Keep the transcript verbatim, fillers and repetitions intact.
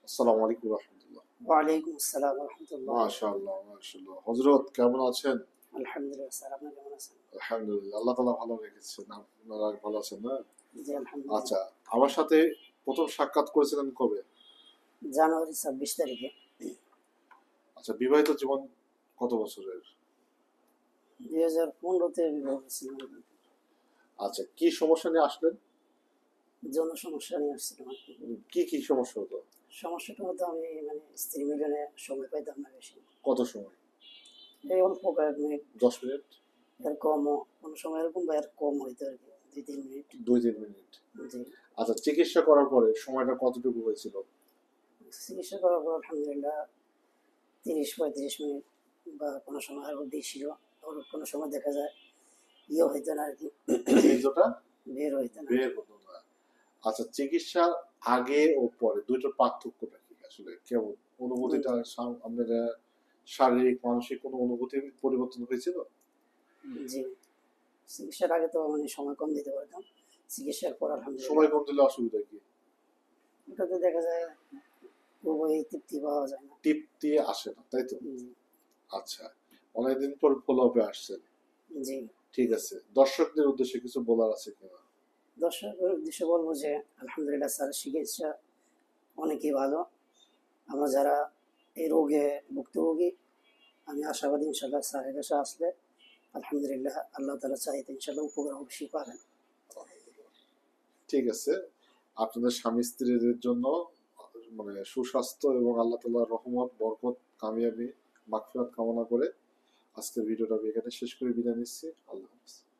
আসসালামু আলাইকুম রহমতুল্লাহ। ওয়ালাইকুম আসসালাম রহমতুল্লাহ। মাশাআল্লাহ মাশাআল্লাহ। হযরত কেমন আছেন? আলহামদুলিল্লাহ স্যার, আপনি কেমন আছেন? আলহামদুলিল্লাহ, আল্লাহ তাআলা ভালো রেখেছেন। আপনারা ভালো আছেন না? জি আলহামদুলিল্লাহ। আচ্ছা, আমার সাথে প্রথম সাক্ষাৎ করেছিলেন কবে? জানুয়ারি ছাব্বিশ তারিখে। আচ্ছা, বিবাহিত জীবন কত বছরের? দুই হাজার পনেরোতে বিবাহ হয়েছিল। আচ্ছা, কি সমস্যা নিয়ে আসলেন? যৌন সমস্যা নিয়ে আসছিলাম আর কি। কি কি সমস্যা হতো? সমস্যাটা হতো আমি মানে স্ত্রী মিলনে সময় পাইতাম না বেশি। কত সময়? এই অল্প কয়েক মিনিট, দশ মিনিট? এর কমও, কোনো সময় এরকম বা এর কম হইতো আর কি, দুই তিন মিনিট। দুই তিন মিনিট? জি। আচ্ছা, চিকিৎসা করার পরে সময়টা কতটুকু হয়েছিল? চিকিৎসা করার পর আলহামদুলিল্লাহ তিরিশ পঁয়ত্রিশ মিনিট, বা কোনো সময় আরও বেশিও। আবার কোনো সময় দেখা যায় ইয়ে হইতো না আর কি, বীর্যটা বের হইতো না। বের হতো না। আচ্ছা, চিকিৎসার আগে ও পরে দুইটার পার্থক্যটা কি আসলে? কেমন অনুভূতিটা? সা- আপনার আহ, শারীরিক মানসিক কোনো অনুভূতি পরিবর্তন হয়েছিল? জি, চিকিৎসার আগে তো মানে সময় কম দিতে পারতাম, চিকিৎসার পর সময় আলহামদুলিল্লাহ কম দিলে অসুবিধা কি? ওটাতে দেখা যায় খুবই তৃপ্তি পাওয়া যায় না। টিপ দিয়ে আসে না, তাই তো? জি। আচ্ছা, অনেকদিন পর ফলো আপে আসছেন। জি। ঠিক আছে, দর্শকদের উদ্দেশ্যে কিছু বলার আছে কিনা? দর্শকের উদ্দেশ্যে বলবো যে আলহামদুলিল্লাহ স্যার চিকিৎসা অনেকই ভালো। আমরা যারা এই রোগে ভুক্তভোগী, আমি আশাবাদী ইনশাল্লাহ স্যারের কাছে আসলে আলহামদুলিল্লাহ আল্লাহ তালা চাইতে ইনশাল্লাহ উপকার অবশ্যই পাবেন। ঠিক আছে, আপনাদের স্বামী স্ত্রীদের জন্য মানে সুস্বাস্থ্য এবং আল্লাহ তাআলার রহমত, বরকত, কামিয়াবি, মাগফিরাত কামনা করে আজকের ভিডিওটা আমি এখানে শেষ করে বিদায় নিচ্ছি। আল্লাহ হাফেজ।